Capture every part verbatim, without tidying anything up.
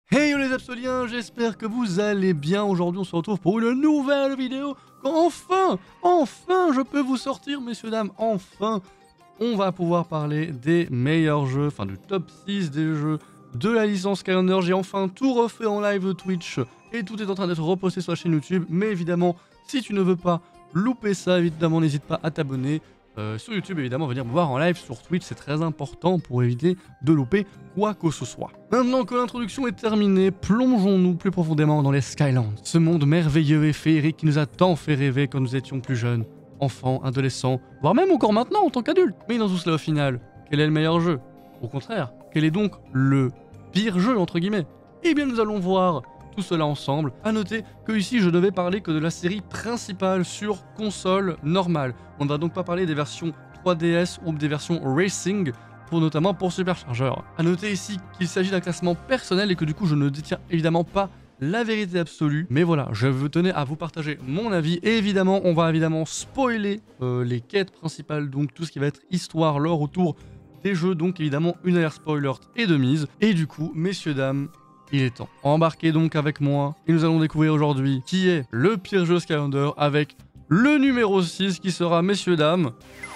Hey yo les Absoliens, j'espère que vous allez bien. Aujourd'hui on se retrouve pour une nouvelle vidéo. Enfin, enfin je peux vous sortir messieurs dames, enfin on va pouvoir parler des meilleurs jeux, enfin du top six des jeux de la licence Skylanders. J'ai enfin tout refait en live Twitch et tout est en train d'être reposté sur la chaîne YouTube. Mais évidemment, si tu ne veux pas louper ça, évidemment n'hésite pas à t'abonner. Euh, sur YouTube, évidemment, venir me voir en live sur Twitch, c'est très important pour éviter de louper quoi que ce soit. Maintenant que l'introduction est terminée, plongeons-nous plus profondément dans les Skylands. Ce monde merveilleux et féerique qui nous a tant fait rêver quand nous étions plus jeunes, enfants, adolescents, voire même encore maintenant en tant qu'adultes. Mais dans tout cela au final, quel est le meilleur jeu? Au contraire, quel est donc le pire jeu entre guillemets? Eh bien nous allons voir tout cela ensemble. A noter que ici je ne vais parler que de la série principale sur console normale. On ne va donc pas parler des versions trois D S ou des versions Racing, pour notamment pour Supercharger. A noter ici qu'il s'agit d'un classement personnel et que du coup je ne détiens évidemment pas la vérité absolue. Mais voilà, je tenais à vous partager mon avis. Et évidemment, on va évidemment spoiler euh, les quêtes principales, donc tout ce qui va être histoire, lore autour des jeux. Donc évidemment, une alerte spoiler est de mise. Et du coup, messieurs, dames, il est temps. Embarquez donc avec moi et nous allons découvrir aujourd'hui qui est le pire jeu Skylanders avec le numéro six qui sera, messieurs, dames...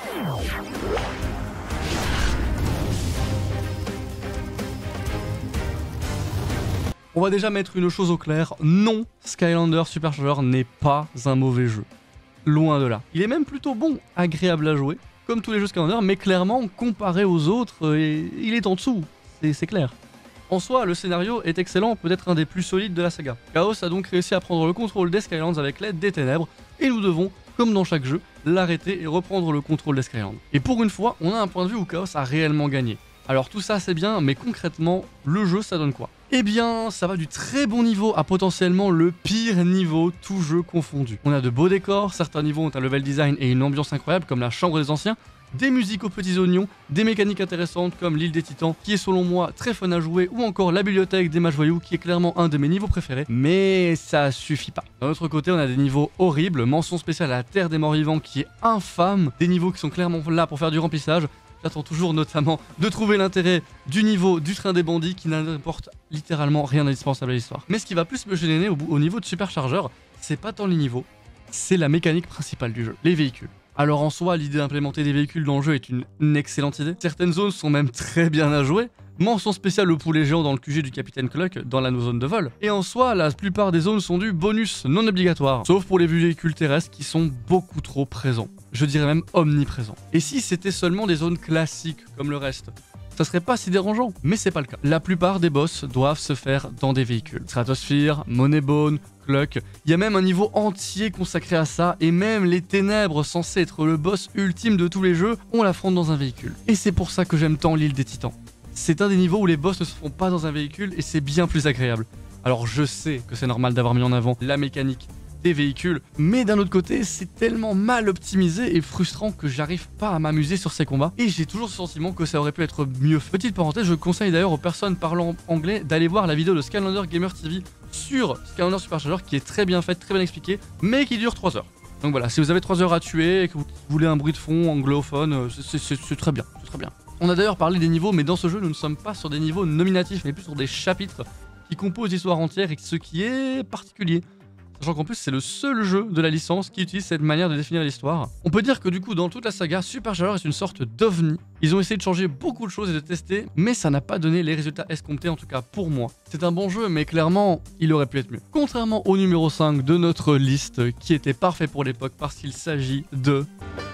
On va déjà mettre une chose au clair, non, Skylanders Supercharger n'est pas un mauvais jeu. Loin de là. Il est même plutôt bon, agréable à jouer, comme tous les jeux Skylanders, mais clairement, comparé aux autres, euh, il est en dessous, c'est clair. En soi, le scénario est excellent, peut-être un des plus solides de la saga. Chaos a donc réussi à prendre le contrôle des Skylands avec l'aide des ténèbres, et nous devons, comme dans chaque jeu, l'arrêter et reprendre le contrôle des Skylands. Et pour une fois, on a un point de vue où Chaos a réellement gagné. Alors tout ça c'est bien, mais concrètement, le jeu ça donne quoi? Eh bien, ça va du très bon niveau à potentiellement le pire niveau, tout jeu confondu. On a de beaux décors, certains niveaux ont un level design et une ambiance incroyable comme la chambre des anciens, des musiques aux petits oignons, des mécaniques intéressantes comme l'île des titans, qui est selon moi très fun à jouer, ou encore la bibliothèque des mages voyous, qui est clairement un de mes niveaux préférés, mais ça suffit pas. D'un autre côté, on a des niveaux horribles, mention spéciale à la Terre des morts vivants qui est infâme, des niveaux qui sont clairement là pour faire du remplissage. J'attends toujours notamment de trouver l'intérêt du niveau du train des bandits qui n'apporte littéralement rien d'indispensable à l'histoire. Mais ce qui va plus me gêner au, au niveau de Supercharger, c'est pas tant les niveaux, c'est la mécanique principale du jeu, les véhicules. Alors en soi, l'idée d'implémenter des véhicules dans le jeu est une, une excellente idée. Certaines zones sont même très bien à jouer. Mention spéciale au poulet géant dans le Q G du Capitaine Cluck dans la zone de vol. Et en soi, la plupart des zones sont du bonus non obligatoire, sauf pour les véhicules terrestres qui sont beaucoup trop présents. Je dirais même omniprésents. Et si c'était seulement des zones classiques comme le reste, ça serait pas si dérangeant, mais c'est pas le cas. La plupart des boss doivent se faire dans des véhicules. Stratosphere, Moneybone, Cluck, il y a même un niveau entier consacré à ça, et même les ténèbres censés être le boss ultime de tous les jeux, on l'affronte dans un véhicule. Et c'est pour ça que j'aime tant l'île des titans. C'est un des niveaux où les boss ne se font pas dans un véhicule et c'est bien plus agréable. Alors je sais que c'est normal d'avoir mis en avant la mécanique des véhicules, mais d'un autre côté, c'est tellement mal optimisé et frustrant que j'arrive pas à m'amuser sur ces combats, et j'ai toujours ce sentiment que ça aurait pu être mieux fait. Petite parenthèse, je conseille d'ailleurs aux personnes parlant anglais d'aller voir la vidéo de Skylander Gamer T V sur Skylander Supercharger qui est très bien faite, très bien expliquée, mais qui dure trois heures. Donc voilà, si vous avez trois heures à tuer et que vous voulez un bruit de fond anglophone, c'est très bien, c'est très bien. On a d'ailleurs parlé des niveaux, mais dans ce jeu, nous ne sommes pas sur des niveaux nominatifs, mais plus sur des chapitres qui composent l'histoire entière, et ce qui est particulier. Sachant qu'en plus, c'est le seul jeu de la licence qui utilise cette manière de définir l'histoire. On peut dire que du coup, dans toute la saga, Supercharger est une sorte d'ovni. Ils ont essayé de changer beaucoup de choses et de tester, mais ça n'a pas donné les résultats escomptés, en tout cas pour moi. C'est un bon jeu, mais clairement, il aurait pu être mieux. Contrairement au numéro cinq de notre liste, qui était parfait pour l'époque parce qu'il s'agit de...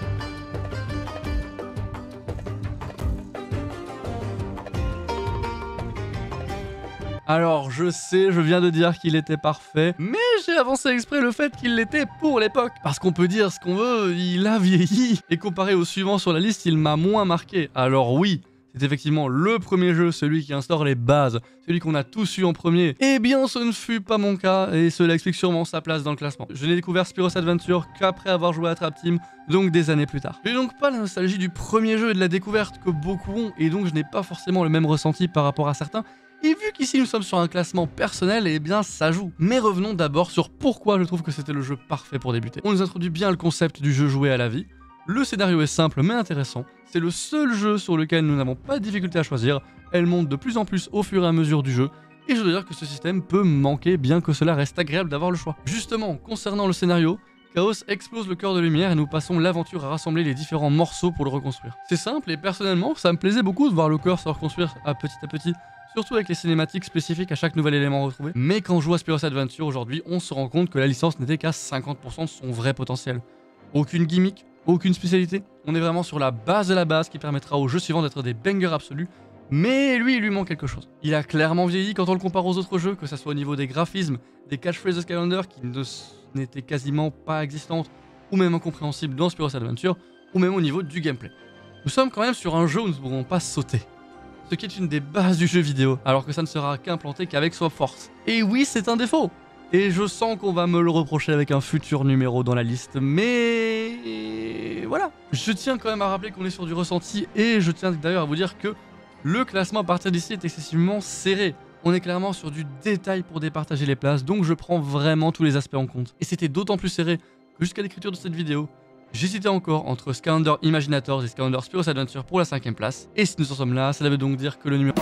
Alors, je sais, je viens de dire qu'il était parfait, mais j'ai avancé exprès le fait qu'il l'était pour l'époque. Parce qu'on peut dire ce qu'on veut, il a vieilli. Et comparé au suivant sur la liste, il m'a moins marqué. Alors oui, c'est effectivement le premier jeu, celui qui instaure les bases, celui qu'on a tous eu en premier. Eh bien, ce ne fut pas mon cas, et cela explique sûrement sa place dans le classement. Je n'ai découvert Spyro's Adventure qu'après avoir joué à Trap Team, donc des années plus tard. J'ai donc pas la nostalgie du premier jeu et de la découverte que beaucoup ont, et donc je n'ai pas forcément le même ressenti par rapport à certains. Et vu qu'ici nous sommes sur un classement personnel, eh bien ça joue. Mais revenons d'abord sur pourquoi je trouve que c'était le jeu parfait pour débuter. On nous introduit bien le concept du jeu joué à la vie. Le scénario est simple mais intéressant. C'est le seul jeu sur lequel nous n'avons pas de difficulté à choisir. Elle monte de plus en plus au fur et à mesure du jeu. et je dois dire que ce système peut manquer bien que cela reste agréable d'avoir le choix. Justement, concernant le scénario, Chaos explose le cœur de lumière et nous passons l'aventure à rassembler les différents morceaux pour le reconstruire. C'est simple et personnellement, ça me plaisait beaucoup de voir le cœur se reconstruire à petit à petit, surtout avec les cinématiques spécifiques à chaque nouvel élément retrouvé. Mais quand on joue à Spyro's Adventure aujourd'hui, on se rend compte que la licence n'était qu'à cinquante pour cent de son vrai potentiel. Aucune gimmick, aucune spécialité, on est vraiment sur la base de la base qui permettra au jeu suivant d'être des bangers absolus. Mais lui, il lui manque quelque chose. Il a clairement vieilli quand on le compare aux autres jeux, que ce soit au niveau des graphismes, des catchphrases de Skylander qui n'étaient quasiment pas existantes ou même incompréhensibles dans Spyro's Adventure, ou même au niveau du gameplay. Nous sommes quand même sur un jeu où nous ne pourrons pas sauter, ce qui est une des bases du jeu vidéo, alors que ça ne sera qu'implanté qu'avec Swap Force. Et oui, c'est un défaut. Et je sens qu'on va me le reprocher avec un futur numéro dans la liste, mais voilà. Je tiens quand même à rappeler qu'on est sur du ressenti, et je tiens d'ailleurs à vous dire que le classement à partir d'ici est excessivement serré. On est clairement sur du détail pour départager les places, donc je prends vraiment tous les aspects en compte. Et c'était d'autant plus serré que jusqu'à l'écriture de cette vidéo, j'hésitais encore entre Skylander Imaginators et Skylander Spyro's Adventure pour la cinquième place. Et si nous en sommes là, ça veut donc dire que le numéro...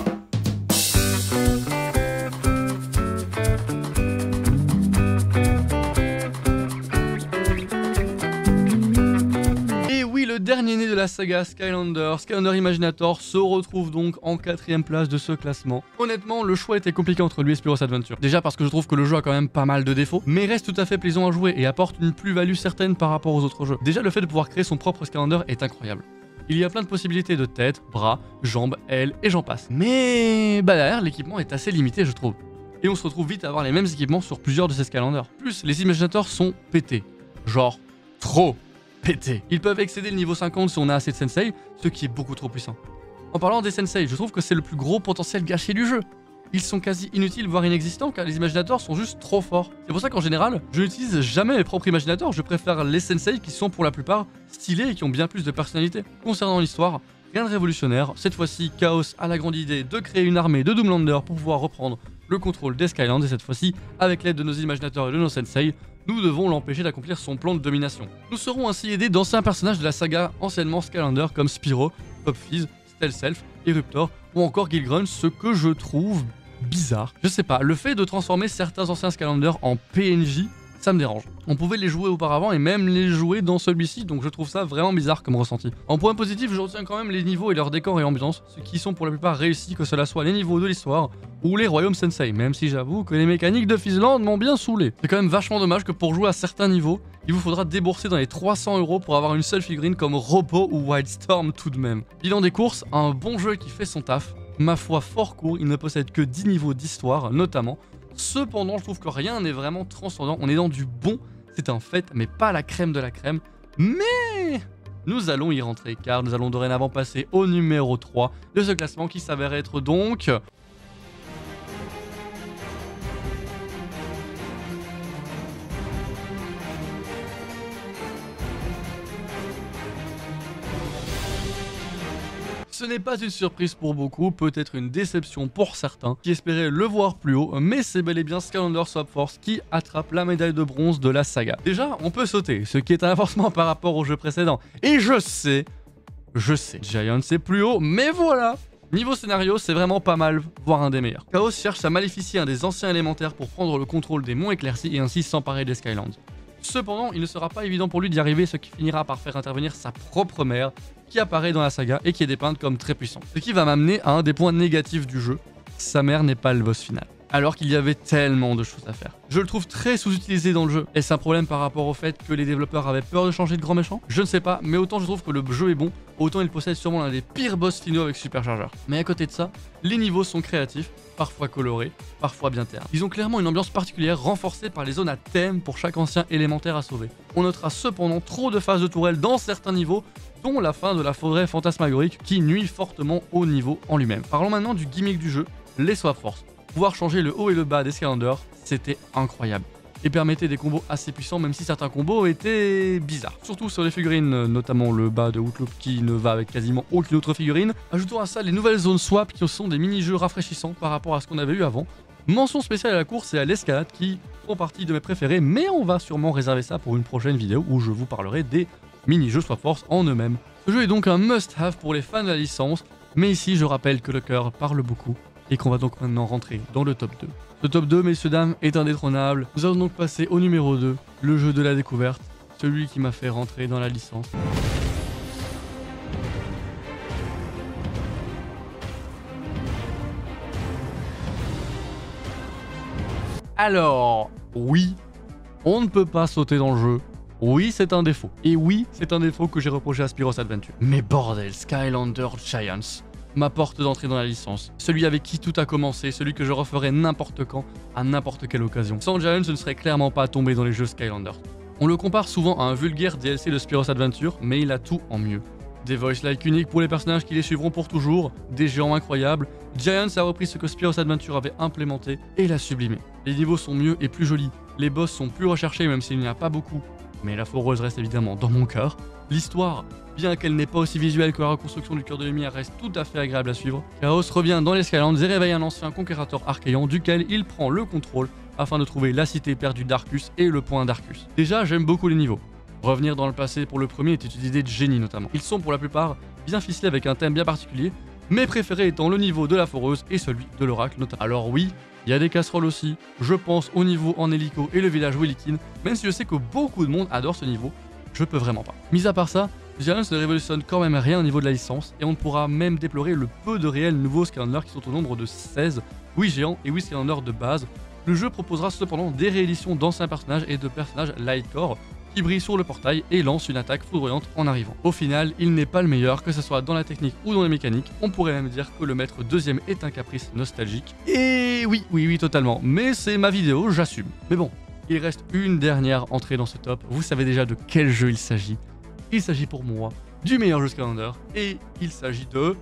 Le dernier né de la saga Skylander, Skylander Imaginator, se retrouve donc en quatrième place de ce classement. Honnêtement, le choix était compliqué entre lui et Spyro's Adventure. Déjà parce que je trouve que le jeu a quand même pas mal de défauts, mais reste tout à fait plaisant à jouer et apporte une plus-value certaine par rapport aux autres jeux. Déjà, le fait de pouvoir créer son propre Skylander est incroyable. Il y a plein de possibilités de tête, bras, jambes, ailes et j'en passe. Mais bah derrière, l'équipement est assez limité, je trouve. Et on se retrouve vite à avoir les mêmes équipements sur plusieurs de ces Skylanders. Plus, les Imaginators sont pétés. Genre, trop pété. Ils peuvent excéder le niveau cinquante si on a assez de sensei, ce qui est beaucoup trop puissant. En parlant des sensei, je trouve que c'est le plus gros potentiel gâché du jeu. Ils sont quasi inutiles, voire inexistants, car les Imaginators sont juste trop forts. C'est pour ça qu'en général, je n'utilise jamais mes propres Imaginators, je préfère les sensei qui sont pour la plupart stylés et qui ont bien plus de personnalité. Concernant l'histoire, rien de révolutionnaire, cette fois-ci Chaos a la grande idée de créer une armée de Doomlander pour pouvoir reprendre le contrôle des Skylands, et cette fois-ci, avec l'aide de nos Imaginators et de nos sensei, nous devons l'empêcher d'accomplir son plan de domination. Nous serons ainsi aidés d'anciens personnages de la saga anciennement Skylander comme Spyro, Pop Fizz, Stealth-Self, Eruptor ou encore Gilgrun, ce que je trouve bizarre. Je sais pas, le fait de transformer certains anciens Skylander en P N J, ça me dérange. On pouvait les jouer auparavant et même les jouer dans celui-ci, donc je trouve ça vraiment bizarre comme ressenti. En point positif, je retiens quand même les niveaux et leurs décors et ambiances, ce qui sont pour la plupart réussis, que cela soit les niveaux de l'histoire ou les royaumes sensei, même si j'avoue que les mécaniques de Fizzland m'ont bien saoulé. C'est quand même vachement dommage que pour jouer à certains niveaux, il vous faudra débourser dans les trois cents euros pour avoir une seule figurine comme Robo ou Wildstorm tout de même. Bilan des courses, un bon jeu qui fait son taf, ma foi fort court, il ne possède que dix niveaux d'histoire notamment. Cependant, je trouve que rien n'est vraiment transcendant, on est dans du bon, c'est un fait, mais pas la crème de la crème. Mais nous allons y rentrer, car nous allons dorénavant passer au numéro trois de ce classement qui s'avère être donc... Ce n'est pas une surprise pour beaucoup, peut-être une déception pour certains qui espéraient le voir plus haut, mais c'est bel et bien Skylander Swap Force qui attrape la médaille de bronze de la saga. Déjà, on peut sauter, ce qui est un avancement par rapport au jeu précédent. Et je sais, je sais, Giant c'est plus haut, mais voilà. Niveau scénario, c'est vraiment pas mal, voire un des meilleurs. Chaos cherche à maléficier un des anciens élémentaires pour prendre le contrôle des monts éclaircis et ainsi s'emparer des Skylands. Cependant, il ne sera pas évident pour lui d'y arriver, ce qui finira par faire intervenir sa propre mère, qui apparaît dans la saga et qui est dépeinte comme très puissante. Ce qui va m'amener à un des points négatifs du jeu, sa mère n'est pas le boss final. Alors qu'il y avait tellement de choses à faire. Je le trouve très sous-utilisé dans le jeu. Est-ce un problème par rapport au fait que les développeurs avaient peur de changer de grand méchant? Je ne sais pas, mais autant je trouve que le jeu est bon, autant il possède sûrement l'un des pires boss finaux avec Supercharger. Mais à côté de ça, les niveaux sont créatifs, parfois colorés, parfois bien ternes. Ils ont clairement une ambiance particulière renforcée par les zones à thème pour chaque ancien élémentaire à sauver. On notera cependant trop de phases de tourelle dans certains niveaux, dont la fin de la forêt fantasmagorique qui nuit fortement au niveau en lui-même. Parlons maintenant du gimmick du jeu, les Swap Force. Pouvoir changer le haut et le bas des Skylanders, c'était incroyable. Et permettait des combos assez puissants, même si certains combos étaient bizarres. Surtout sur les figurines, notamment le bas de Wootloop qui ne va avec quasiment aucune autre figurine. Ajoutons à ça les nouvelles zones swap qui sont des mini-jeux rafraîchissants par rapport à ce qu'on avait eu avant. Mention spéciale à la course et à l'escalade qui font partie de mes préférés, mais on va sûrement réserver ça pour une prochaine vidéo où je vous parlerai des mini-jeux Swap Force en eux-mêmes. Ce jeu est donc un must-have pour les fans de la licence, mais ici je rappelle que le cœur parle beaucoup et qu'on va donc maintenant rentrer dans le top deux. Ce top deux, messieurs dames, est indétrônable. Nous allons donc passer au numéro deux, le jeu de la découverte, celui qui m'a fait rentrer dans la licence. Alors, oui, on ne peut pas sauter dans le jeu. Oui, c'est un défaut. Et oui, c'est un défaut que j'ai reproché à Spyro's Adventure. Mais bordel, Skylander Giants, ma porte d'entrée dans la licence. Celui avec qui tout a commencé, celui que je referai n'importe quand, à n'importe quelle occasion. Sans Giants, je ne serais clairement pas tombé dans les jeux Skylander. On le compare souvent à un vulgaire D L C de Spyro's Adventure, mais il a tout en mieux. Des voice like uniques pour les personnages qui les suivront pour toujours, des géants incroyables, Giants a repris ce que Spyro's Adventure avait implémenté et l'a sublimé. Les niveaux sont mieux et plus jolis, les boss sont plus recherchés même s'il n'y en a pas beaucoup, mais la foreuse reste évidemment dans mon cœur. L'histoire, bien qu'elle n'est pas aussi visuelle que la reconstruction du cœur de lumière, reste tout à fait agréable à suivre. Chaos revient dans les Skylands et réveille un ancien conquérateur archéan duquel il prend le contrôle afin de trouver la cité perdue d'Arcus et le point d'Arcus. Déjà, j'aime beaucoup les niveaux. Revenir dans le passé pour le premier était une idée de génie notamment. Ils sont pour la plupart bien ficelés avec un thème bien particulier, mes préférés étant le niveau de la foreuse et celui de l'oracle notamment. Alors oui, il y a des casseroles aussi, je pense au niveau en hélico et le village Willikin, même si je sais que beaucoup de monde adore ce niveau, je peux vraiment pas. Mis à part ça, Giants ne révolutionne quand même rien au niveau de la licence, et on ne pourra même déplorer le peu de réels nouveaux Skylanders qui sont au nombre de seize, huit géants et huit Skylanders de base. Le jeu proposera cependant des rééditions d'anciens personnages et de personnages Lightcore, qui brille sur le portail et lance une attaque foudroyante en arrivant. Au final, il n'est pas le meilleur, que ce soit dans la technique ou dans les mécaniques. On pourrait même dire que le maître deuxième est un caprice nostalgique. Et oui, oui, oui, totalement. Mais c'est ma vidéo, j'assume. Mais bon, il reste une dernière entrée dans ce top. Vous savez déjà de quel jeu il s'agit. Il s'agit pour moi du meilleur jeu Skylander. Et il s'agit de...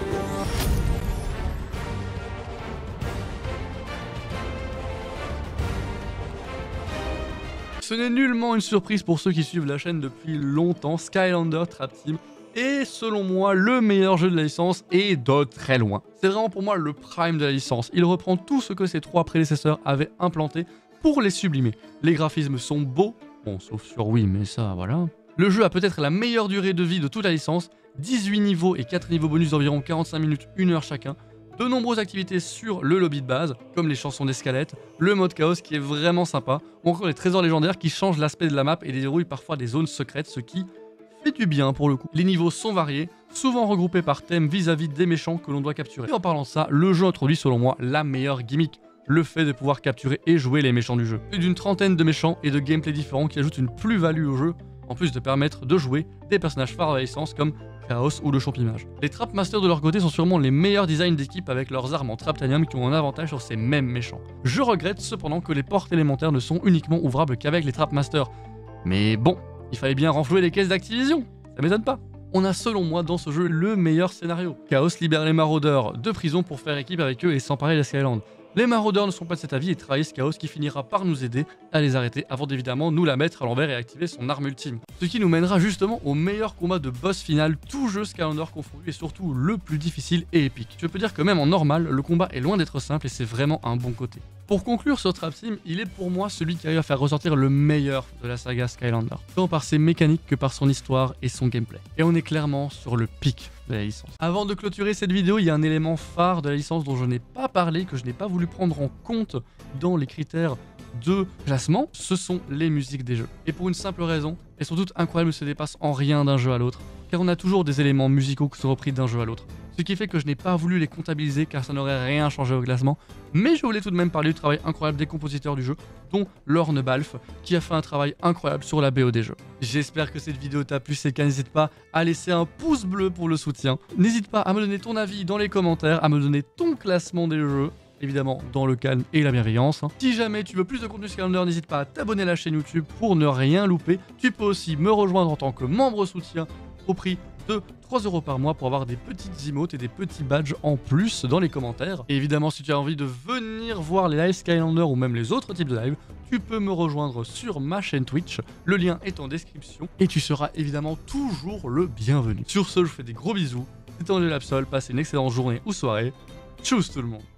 Ce n'est nullement une surprise pour ceux qui suivent la chaîne depuis longtemps, Skylander Trap Team est selon moi le meilleur jeu de la licence et de très loin. C'est vraiment pour moi le prime de la licence, il reprend tout ce que ses trois prédécesseurs avaient implanté pour les sublimer. Les graphismes sont beaux, bon sauf sur Wii mais ça voilà. Le jeu a peut-être la meilleure durée de vie de toute la licence, dix-huit niveaux et quatre niveaux bonus d'environ quarante-cinq minutes, une heure chacun. De nombreuses activités sur le lobby de base, comme les chansons des squelettes, le mode chaos qui est vraiment sympa, ou encore les trésors légendaires qui changent l'aspect de la map et dérouillent parfois des zones secrètes, ce qui fait du bien pour le coup. Les niveaux sont variés, souvent regroupés par thème vis-à-vis des méchants que l'on doit capturer. Et en parlant de ça, le jeu introduit selon moi la meilleure gimmick, le fait de pouvoir capturer et jouer les méchants du jeu. Plus d'une trentaine de méchants et de gameplay différents qui ajoutent une plus-value au jeu, en plus de permettre de jouer des personnages phares de la licence comme Chaos ou le Champimage. Les Trap Masters de leur côté sont sûrement les meilleurs designs d'équipe avec leurs armes en Traptanium qui ont un avantage sur ces mêmes méchants. Je regrette cependant que les portes élémentaires ne sont uniquement ouvrables qu'avec les Trap Masters. Mais bon, il fallait bien renflouer les caisses d'Activision, ça m'étonne pas. On a selon moi dans ce jeu le meilleur scénario. Chaos libère les maraudeurs de prison pour faire équipe avec eux et s'emparer des Skylands. Les maraudeurs ne sont pas de cet avis et trahissent Chaos qui finira par nous aider à les arrêter avant d'évidemment nous la mettre à l'envers et activer son arme ultime. Ce qui nous mènera justement au meilleur combat de boss final, tout jeu Skylander confondu et surtout le plus difficile et épique. Je peux dire que même en normal, le combat est loin d'être simple et c'est vraiment un bon côté. Pour conclure sur Trap Team, il est pour moi celui qui arrive à faire ressortir le meilleur de la saga Skylander, tant par ses mécaniques que par son histoire et son gameplay. Et on est clairement sur le pic de la licence. Avant de clôturer cette vidéo, il y a un élément phare de la licence dont je n'ai pas parlé, que je n'ai pas voulu prendre en compte dans les critères de classement, ce sont les musiques des jeux. Et pour une simple raison, elles sont toutes incroyables et se dépassent en rien d'un jeu à l'autre, car on a toujours des éléments musicaux qui sont repris d'un jeu à l'autre. Ce qui fait que je n'ai pas voulu les comptabiliser car ça n'aurait rien changé au classement, mais je voulais tout de même parler du travail incroyable des compositeurs du jeu, dont Lorne Balfe, qui a fait un travail incroyable sur la B O des jeux. J'espère que cette vidéo t'a plu, c'est qu'à n'hésite pas à laisser un pouce bleu pour le soutien. N'hésite pas à me donner ton avis dans les commentaires, à me donner ton classement des jeux, évidemment dans le calme et la bienveillance. Si jamais tu veux plus de contenu Skylander, n'hésite pas à t'abonner à la chaîne YouTube pour ne rien louper. Tu peux aussi me rejoindre en tant que membre soutien au prix de trois euros par mois pour avoir des petites emotes et des petits badges en plus dans les commentaires. Et évidemment, si tu as envie de venir voir les lives Skylander ou même les autres types de lives, tu peux me rejoindre sur ma chaîne Twitch. Le lien est en description et tu seras évidemment toujours le bienvenu. Sur ce, je vous fais des gros bisous. C'était Angel Absol, passez une excellente journée ou soirée. Tchuss tout le monde.